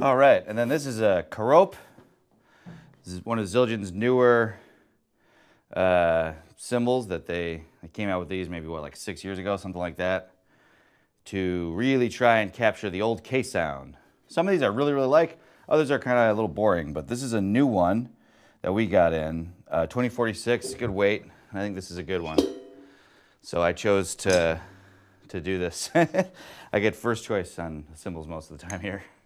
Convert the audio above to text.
All right, and then this is a Kerope. This is one of Zildjian's newer cymbals that they came out with these maybe, what, like 6 years ago, something like that, to really try and capture the old K sound. Some of these I really, really like. Others are kind of a little boring, but this is a new one that we got in. 2046, good weight. I think this is a good one. So I chose to do this. I get first choice on cymbals most of the time here.